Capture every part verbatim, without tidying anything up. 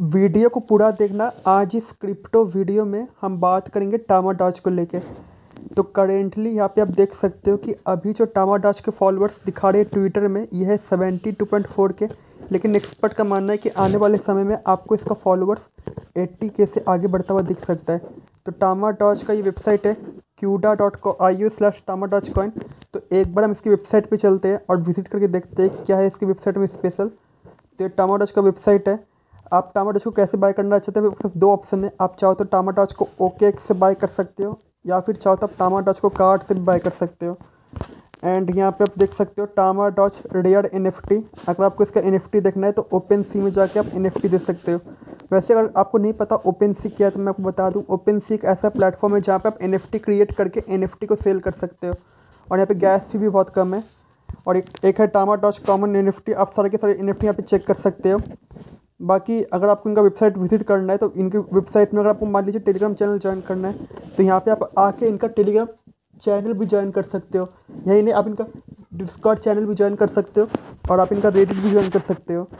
Video को पूरा देखना। आज इस क्रिप्टो वीडियो में हम बात करेंगे टामाडॉच को लेके। तो करेंटली यहाँ पे आप देख सकते हो कि अभी जो टामाडॉच के फॉलोअर्स दिखा रहे हैं ट्विटर में, यह है सेवेंटी टू पॉइंट फोर के। लेकिन एक्सपर्ट का मानना है कि आने वाले समय में आपको इसका फॉलोअर्स एट्टी के से आगे बढ़ता हुआ दिख सकता है। तो टामाडॉच का ये वेबसाइट है क्यूडा dot co I U slash Tamadoge coin. तो एक बार हम इसकी वेबसाइट पे चलते हैं और विजिट करके देखते हैं कि क्या है इसकी वेबसाइट में स्पेशल। तो ये टामाडॉच का वेबसाइट है। आप टामाडॉच को कैसे बाय करना चाहते हैं, आपके पास दो ऑप्शन है। आप चाहो तो टामाडॉच को ओके से बाय कर सकते हो, या फिर चाहो तो आप टामाडॉच को कार्ड से भी बाय कर सकते हो। एंड यहाँ पे आप देख सकते हो टामाडॉच रेयर एनएफटी। अगर आपको इसका एनएफटी देखना है तो ओपन सी में जाके आप एनएफटी देख सकते हो। वैसे अगर आपको नहीं पता ओपन सी क्या है तो मैं आपको बता दूं, ओपन सी एक ऐसा प्लेटफॉर्म है जहाँ पे आप एनएफटी क्रिएट करके एनएफटी को सेल कर सकते हो। और यहाँ पे गैस फी भी बहुत कम है। और एक एक है टामाडॉच कॉमन एनएफटी। आप सारे के सारे एनएफटी यहाँ पे चेक कर सकते हो। बाकी अगर आपको इनका वेबसाइट विजिट करना है तो इनकी वेबसाइट में अगर आपको मान लीजिए टेलीग्राम चैनल ज्वाइन करना है तो यहाँ पे आप आके इनका टेलीग्राम चैनल भी ज्वाइन कर सकते हो। यही नहीं, आप इनका डिस्कॉर्ड चैनल भी ज्वाइन कर सकते हो और आप इनका रेडिट भी ज्वाइन कर सकते हो।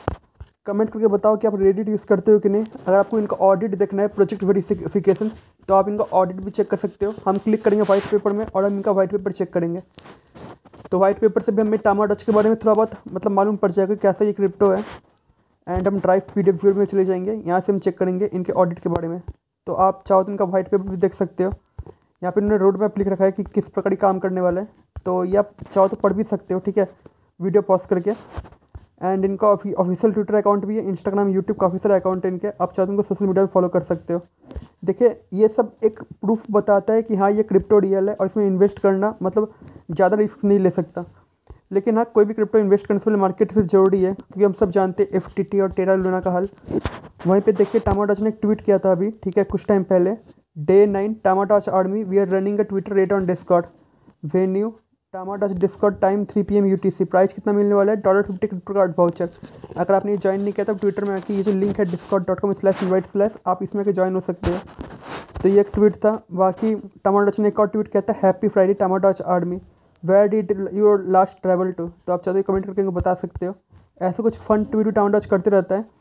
कमेंट करके बताओ कि आप रेडिट यूज़ करते हो कि नहीं। अगर आपको इनका ऑडिट देखना है, प्रोजेक्ट वेरिफिकेशन, तो आप इनका ऑडिट भी चेक कर सकते हो। हम क्लिक करेंगे वाइट पेपर में और हम इनका वाइट पेपर चेक करेंगे। तो वाइट पेपर से भी हमें टामाडॉच के बारे में थोड़ा बहुत मतलब मालूम पड़ जाएगा कैसा ये क्रिप्टो है। एंड हम ड्राइव पीडीएफ व्यू में चले जाएंगे, यहाँ से हम चेक करेंगे इनके ऑडिट के बारे में। तो आप चाहो तो इनका वाइट पेपर भी देख सकते हो। यहाँ पे इन्होंने रोड मैप लिख रखा है कि किस प्रकार काम करने वाला है। तो ये आप चाहो तो पढ़ भी सकते हो, ठीक है, वीडियो पॉज करके। एंड इनका ऑफिशियल ट्विटर अकाउंट भी है, इंस्टाग्राम, यूट्यूब का ऑफिशियल अकाउंट है इनके। आप चाहो तो इनको सोशल मीडिया में फॉलो कर सकते हो। देखिए ये सब एक प्रूफ बताता है कि हाँ ये क्रिप्टो रियल है और इसमें इन्वेस्ट करना मतलब ज़्यादा रिस्क नहीं ले सकता। लेकिन हाँ, कोई भी क्रिप्टो इन्वेस्ट करने से पहले मार्केट से ज़रूरी है, क्योंकि हम सब जानते हैं एफटीटी और टेरा लूना का हल। वहीं पे देखिए टामाडॉच ने एक ट्वीट किया था अभी, ठीक है, कुछ टाइम पहले। Day nine Tamadoge army we are running a Twitter raid on Discord. Venue Tamadoge Discord time three P M U T C. Price कितना मिलने वाला है? Dollar fifty crypto card voucher. अगर आपने ज्वाइन नहीं किया तो ट्विटर में आके ये जो लिंक है Discord dot com slash invite slash, आप इसमें आके ज्वाइन हो सकते हो। तो ये एक ट्वीट था। बाकी टामाडॉच ने एक और ट्वीट किया था, happy Friday Tamadoge army, where did your last travel to. तो आप चाहते कमेंट करके इनको बता सकते हो। ऐसे कुछ फन ट्वीट टामाडॉच करते रहता है।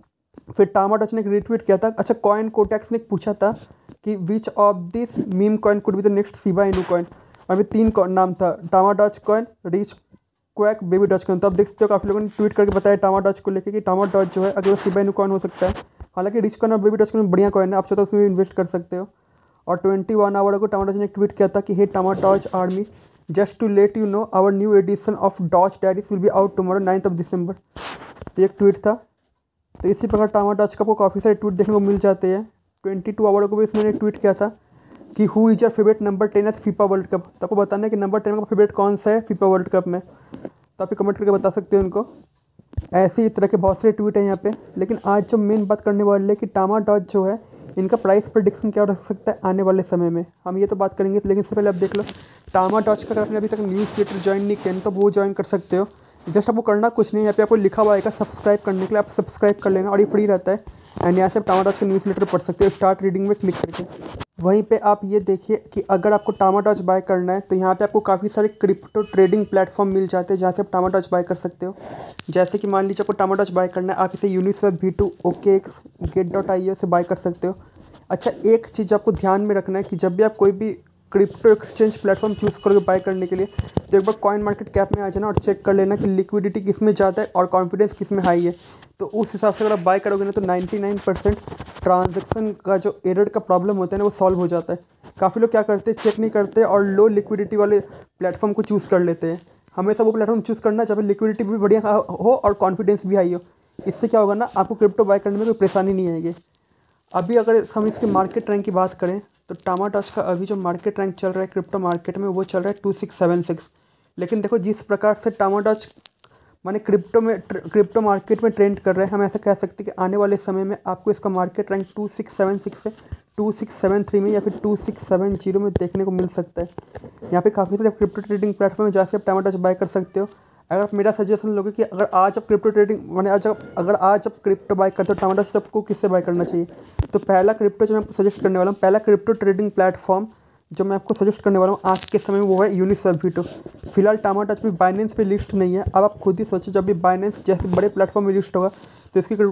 फिर टामाडॉच ने एक रीट्वीट किया था। अच्छा, कॉइन कोटेक्स ने पूछा था कि which of this meme coin could be the next Shiba Inu coin. और भी तीन नाम था, Tamadoge coin, Rich Quack, Baby Doge coin. तो आप देख सकते हो काफ़ी लोगों ने ट्वीट करके बताया टामाडॉच को लेकर कि टामाडॉच जो है अगर शिबा इनू कॉइन हो सकता है। हालांकि रिच कॉइन और बेबी डॉच कॉइन बढ़िया कॉइन है, आप चाहते हो उसमें भी इन्वेस्ट कर सकते हो। और ट्वेंटी वन आवर को टामाडॉच ने एक ट्वीट किया था कि hey Tamadoge army, just to let you know our new edition of Doge Diaries will be out tomorrow ninth of December. तो एक ट्वीट था। तो इसी प्रकार टामाडॉच का आपको काफ़ी सारे ट्वीट देखने को मिल जाते हैं। ट्वेंटी टू आवर को भी इसने ट्वीट किया था कि who is your favourite number ten at FIFA World Cup. तो आपको बताना है कि नंबर टेन का फेवरेट कौन सा है फीफा वर्ल्ड कप में। तो आप कमेंट करके बता सकते हो उनको। ऐसे ही तरह के बहुत सारे ट्वीट हैं यहाँ पे। लेकिन आज जो मेन बात करने वाले है कि टामाडॉच जो है इनका प्राइस प्रेडिक्शन क्या हो सकता है आने वाले समय में, हम ये तो बात करेंगे। लेकिन इससे पहले आप देख लो टामाडॉच का, अगर आपने अभी तक न्यूज़ लेटर ज्वाइन नहीं किया तो वो ज्वाइन कर सकते हो। जस्ट आपको करना कुछ नहीं, यहाँ पे आपको लिखा हुआ आएगा सब्सक्राइब करने के लिए, आप सब्सक्राइब कर लेना और ये फ्री रहता है। एंड यहाँ से आप टामाडॉच का न्यूज़ लेटर पढ़ सकते हो स्टार्ट रीडिंग में क्लिक करके। वहीं पे आप ये देखिए कि अगर आपको टामाडॉच बाय करना है तो यहाँ पे आपको काफ़ी सारे क्रिप्टो ट्रेडिंग प्लेटफॉर्म मिल जाते हैं जहाँ से आप टामाडॉच बाय कर सकते हो। जैसे कि मान लीजिए आपको टामाडॉच बाय करना है, आप इसे Uniswap, V two, OKX, Gate dot I O से बाय कर सकते हो। अच्छा, एक चीज़ आपको ध्यान में रखना है कि जब भी आप कोई भी क्रिप्टो एक्सचेंज प्लेटफॉर्म चूज़ करोगे बाय करने के लिए तो एक बार कॉइन मार्केट कैप में आ जाना और चेक कर लेना कि लिक्विडिटी किस में ज़्यादा है और कॉन्फिडेंस किस में हाई है। तो उस हिसाब से अगर आप बाय करोगे ना तो नाइन्टी नाइन परसेंट ट्रांजेक्शन का जो एरर का प्रॉब्लम होता है ना वो सॉल्व हो जाता है। काफ़ी लोग क्या करते हैं, चेक नहीं करते और लो लिक्विडिटी वाले प्लेटफॉर्म को चूज़ कर लेते हैं। हमेशा वो प्लेटफॉर्म चूज़ करना जहाँ पर लिक्विडिटी भी बढ़िया हो और कॉन्फिडेंस भी हाई हो। इससे क्या होगा ना, आपको क्रिप्टो बाय करने में कोई परेशानी नहीं आएगी। अभी अगर हम इसके मार्केट रैंक की बात करें तो टामाडॉच का अभी जो मार्केट रैंक चल रहा है क्रिप्टो मार्केट में वो चल रहा है टू सिक्स सेवन सिक्स। लेकिन देखो जिस प्रकार से टामाडॉच माने क्रिप्टो में क्रिप्टो मार्केट में ट्रेंड कर रहे हैं, हम ऐसा कह सकते हैं कि आने वाले समय में आपको इसका market rank two six seven six से टू सिक्स सेवन थ्री में या फिर टू सिक्स सेवन जीरो में देखने को मिल सकता है। यहाँ पे काफ़ी सारे क्रिप्टो ट्रेडिंग प्लेटफॉर्म है जहाँ से आप टामाडॉच बाय कर सकते हो। अगर आप मेरा सजेशन लोगे कि अगर आज आप क्रिप्टो ट्रेडिंग मैंने आज आप अगर आज आप क्रिप्टो बाय करते हो टामाडॉच, तो आपको किससे बाय करना चाहिए? तो पहला क्रिप्टो जो मैं आपको सजेस्ट करने वाला हूँ, पहला क्रिप्टो ट्रेडिंग प्लेटफॉर्म जो मैं आपको सजेस्ट करने वाला हूँ आज के समय में वो है यूनिस्वैप वी टू। फिलहाल टामाडॉच भी बाइनेंस पे लिस्ट नहीं है। अब आप खुद ही सोचो, जब भी बाइनेंस जैसे बड़े प्लेटफॉर्म में लिस्ट होगा तो इसकी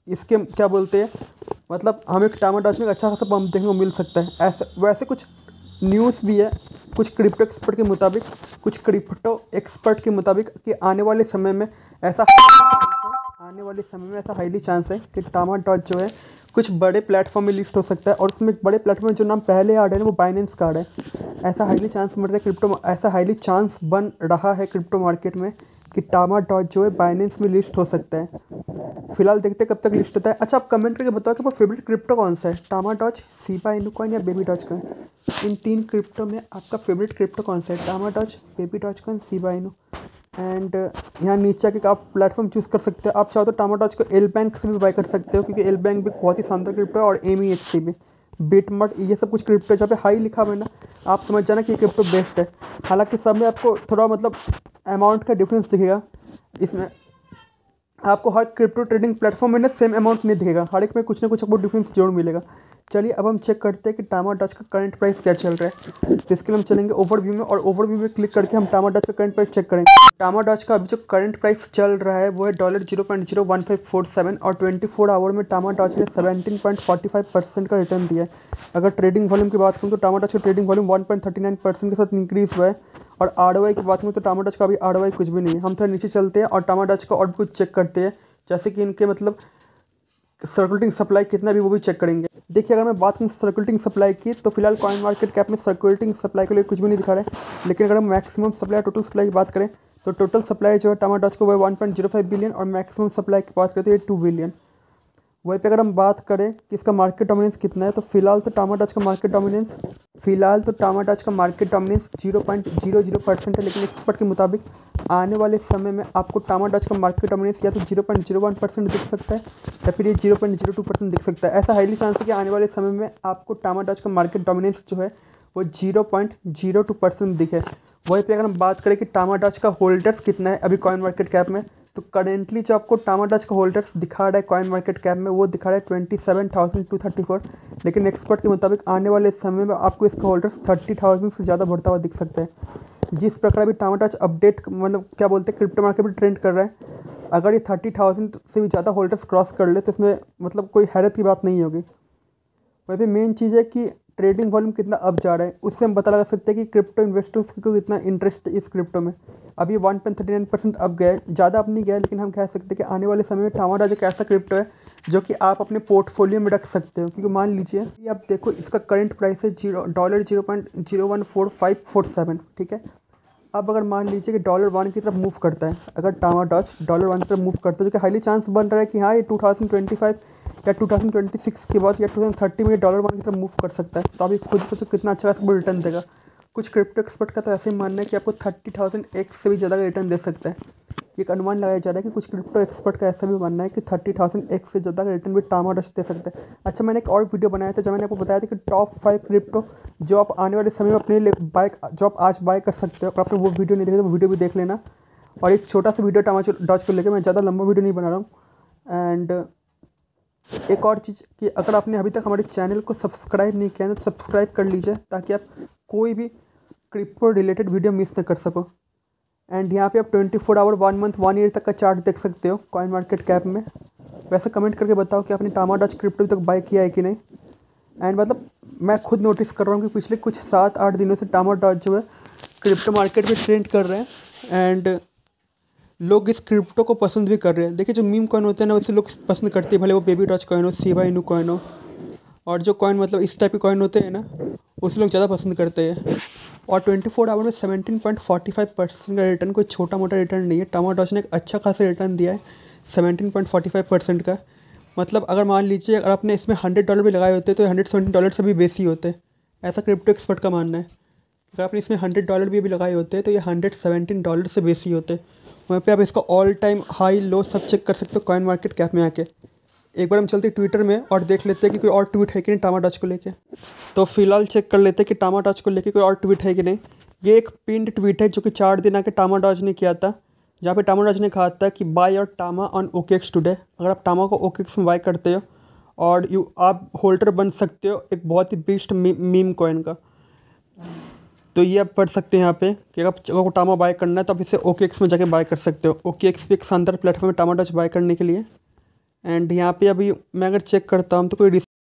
इसके क्या बोलते हैं, मतलब हमें टामा डॉज में एक अच्छा खासा पंप देखने को मिल सकता है। ऐसा वैसे कुछ न्यूज़ भी है कुछ क्रिप्टो एक्सपर्ट के मुताबिक कुछ क्रिप्टो एक्सपर्ट के मुताबिक कि आने वाले समय में ऐसा आने वाले समय में ऐसा हाईली चांस है कि टामा डॉज जो है कुछ बड़े प्लेटफॉर्म में लिस्ट हो सकता है, और उसमें एक बड़े प्लेटफॉर्म जो नाम पहले आ रहा है वो बाइनेंस का आ रहा है। ऐसा हाईली चांस मिल रहा है क्रिप्टो ऐसा हाईली चांस बन रहा है क्रिप्टो मार्केट में कि टामा डॉज जो है बाइनेंस में लिस्ट हो सकता है। फिलहाल देखते हैं कब तक लिस्ट होता है। अच्छा, आप कमेंट करके बताओ कि आपका फेवरेट क्रिप्टो कौन सा है, Tamadoge, Shiba Inu coin या बेबी डॉज कॉइन। इन तीन क्रिप्टो में आपका फेवरेट क्रिप्टो कौन सा है, Tamadoge, Baby Doge coin, Shiba Inu. And यहाँ नीचे आके आप प्लेटफॉर्म चूज़ कर सकते हो। आप चाहो तो टामा डॉज को एल बैंक से भी बाय कर सकते हो, क्योंकि एल बैंक भी बहुत ही शानदार क्रिप्टो है, और एम ई एक्स सी भी, बिटमर्ट, ये सब कुछ क्रिप्टो जहाँ पे हाई लिखा हुआ है ना, आप समझ जाना कि ये क्रिप्टो बेस्ट है। हालांकि सब में आपको थोड़ा मतलब अमाउंट का डिफरेंस दिखेगा। इसमें आपको हर क्रिप्टो ट्रेडिंग प्लेटफॉर्म में ना सेम अमाउंट नहीं दिखेगा, हर एक में कुछ ना कुछ आपको डिफरेंस जरूर मिलेगा। चलिए अब हम चेक करते हैं कि टामा डॉज का करंट प्राइस क्या चल रहा है। तो इसके लिए हम चलेंगे ओवरव्यू में, और ओवरव्यू में क्लिक करके हम टामा डॉज का करंट प्राइस चेक करेंगे। टामा डॉज का अभी जो करंट प्राइस चल रहा है वो है dollar zero point zero one five four seven, और ट्वेंटी फोर आवर में टामा डॉज ने seventeen point forty five percent का रिटर्न दिया है। अगर ट्रेडिंग वॉल्यूम की बात करूँ तो टामा डॉज का trading volume one point thirty nine percent के साथ इंक्रीज हुआ है। और आर ओ आई की बात करूँ तो टामा डॉज का अभी आर ओ आई कुछ भी नहीं है। हम थोड़ा नीचे चलते हैं और टामा डॉज का और भी कुछ चेक करते हैं, जैसे कि इनके मतलब सर्कुलेटिंग सप्लाई कितना भी वो भी चेक करेंगे। देखिए, अगर मैं बात करूँ सर्कुलेटिंग सप्लाई की तो फिलहाल कॉइन मार्केट कैप में सर्कुलेटिंग सप्लाई के लिए कुछ भी नहीं दिखा रहा है। लेकिन अगर हम मैक्सिमम सप्लाई टोटल सप्लाई की बात करें तो टोटल सप्लाई जो है टामा डॉज को वो one point zero five billion, और मैक्सिमम सप्लाई की बात करते हैं टू बिलियन। वहीं पे अगर हम बात करें कि इसका मार्केट डोमिनेंस कितना है, तो फिलहाल तो टामा डॉज का मार्केट डोमिनेंस फिलहाल तो टामा डॉज का market dominance zero point zero zero percent है। लेकिन एक्सपर्ट के मुताबिक आने वाले समय में आपको टामा डॉज का मार्केट डोमिनेंस या तो zero point zero one percent दिख सकता है या फिर ये zero point zero two percent दिख सकता है। ऐसा हाईली चांस है कि आने वाले समय में आपको टामा डॉज का मार्केट डोमिनेंस जो है वो zero point zero two percent दिखे। वहीं पे अगर हम बात करें कि टामा डॉज का होल्डर्स कितना है अभी कॉइन मार्केट कैप में, तो करेंटली जो आपको टामा डॉज का होल्डर्स दिखा रहा है कॉइन मार्केट कैप में वो दिखा रहा है twenty seven thousand two thirty four. लेकिन एक्सपर्ट के मुताबिक आने वाले समय में आपको इसका होल्डर्स थर्टी थाउजेंड से ज़्यादा बढ़ता हुआ दिख सकता है। जिस प्रकार अभी टामा डॉज अपडेट मतलब क्या बोलते हैं क्रिप्टो मार्केट में ट्रेंड कर रहा है, अगर ये थर्टी थाउजेंड से भी ज़्यादा होल्डर्स क्रॉस कर ले तो इसमें मतलब कोई हैरत की बात नहीं होगी। वहीं पे मेन चीज़ है कि ट्रेडिंग वॉल्यूम कितना अप जा रहा है, उससे हम पता लगा सकते हैं कि क्रिप्टो इन्वेस्टर्स को कितना इंटरेस्ट है इस क्रिप्टो में। अभी one point thirty nine percent up गया है, ज़्यादा अप नहीं गया है, लेकिन हम कह सकते हैं कि आने वाले समय में टामा डॉज एक ऐसा क्रिप्टो है जो कि आप अपने पोर्टफोलियो में रख सकते हो। क्योंकि मान लीजिए ये आप देखो इसका करंट प्राइस है zero dollar zero point zero one four five four seven, ठीक है। अब अगर मान लीजिए कि डॉलर वन की तरफ मूव करता है, अगर टामा डॉज डॉलर वन की तरफ मूव करता है, जो कि हाईली चांस बन रहा है कि हाँ ये टू थाउजेंड ट्वेंटी फाइव या टू थाउजेंड ट्वेंटी सिक्स के बाद या टू थाउजेंड थर्टी में डॉलर वन की तरफ मूव कर सकता है, तो अभी खुद सोचो कितना अच्छा खासा रिटर्न देगा। कुछ क्रिप्टो एक्सपर्ट का तो ऐसे ही मानना है कि आपको थर्टी थाउजेंड एक्स से भी ज़्यादा का रिटर्न दे सकता है। एक अनुमान लगाया जा रहा है कि कुछ क्रिप्टो एक्सपर्ट का ऐसा भी मानना है कि थर्टी थाउजेंड एक्स से ज़्यादा का रिटर्न भी टामा डॉज दे सकता है। अच्छा, मैंने एक और वीडियो बनाया था जब मैंने आपको बताया था कि टॉप फाइव क्रिप्टो जो आप आने वाले समय में अपने लिए बाय जो आप आज बाय कर सकते हो। अगर आपने वो वीडियो नहीं देखा तो वो वीडियो भी देख लेना। और एक छोटा सा वीडियो टामा डॉज को लेकर, मैं ज़्यादा लंबा वीडियो नहीं बना रहा हूँ। एंड एक और चीज़ कि अगर आपने अभी तक हमारे चैनल को सब्सक्राइब नहीं किया है तो सब्सक्राइब कर लीजिए, ताकि आप कोई भी क्रिप्टो रिलेटेड वीडियो मिस न कर सको। एंड यहाँ पे आप twenty four hour one month one year तक का चार्ट देख सकते हो कॉइन मार्केट कैप में। वैसे कमेंट करके बताओ कि आपने टामा डॉज क्रिप्टो तक बाय किया है कि नहीं। एंड मतलब मैं खुद नोटिस कर रहा हूँ कि पिछले कुछ सात आठ दिनों से टामा डॉज जो है क्रिप्टो मार्केट में ट्रेंड कर रहे हैं, एंड लोग इस क्रिप्टो को पसंद भी कर रहे हैं। देखिए, जो मीम कॉइन होते हैं ना वैसे लोग पसंद करते हैं, भले वो बेबी डॉज कॉइन हो, शिबा इनू कॉइन हो, और जो कॉइन मतलब इस टाइप के कॉइन होते हैं ना उसे लोग ज़्यादा पसंद करते हैं। और ट्वेंटी फोर आवर में seventeen point forty five percent का रिटर्न कोई छोटा मोटा रिटर्न नहीं है। टामा डॉज ने एक अच्छा खासा रिटर्न दिया है seventeen point forty five percent का। मतलब अगर मान लीजिए अगर आपने इसमें हंड्रेड डॉलर भी लगाए होते तो हंड्रेड सेवेंटी डॉलर से भी बेसी होते, ऐसा क्रिप्टो एक्सपर्ट का मानना है। अगर आपने इसमें हंड्रेड डॉलर भी, भी लगाए होते तो ये हंड्रेड सेवेंटीन डॉलर से बेसी होते। वहाँ पे आप इसका ऑल टाइम हाई लो सब चेक कर सकते हो कॉइन मार्केट कैप में आके। एक बार हम चलते ट्विटर में और देख लेते हैं कि कोई और ट्वीट है कि नहीं टामा डॉज को लेके। तो फिलहाल चेक कर लेते हैं कि टामा डॉज को लेके कोई और ट्वीट है कि नहीं। ये एक पिंड ट्वीट है जो कि चार दिन आके टामा डॉज ने किया था, जहाँ पे टामा डॉज ने कहा था कि buy your Tama on OKX today. अगर आप टामा को ओकेएक्स में बाय करते हो और यू आप होल्डर बन सकते हो एक बहुत ही बेस्ट मीम कॉइन का। तो ये आप पढ़ सकते हैं यहाँ पे कि अगर आपको टामा बाय करना है तो आप इसे ओकेएक्स में जाके बाय कर सकते हो। ओकेएक्स भी एक शानदार प्लेटफॉर्म है टामा डॉज बाय करने के लिए। एंड यहाँ पे अभी मैं अगर चेक करता हूँ तो कोई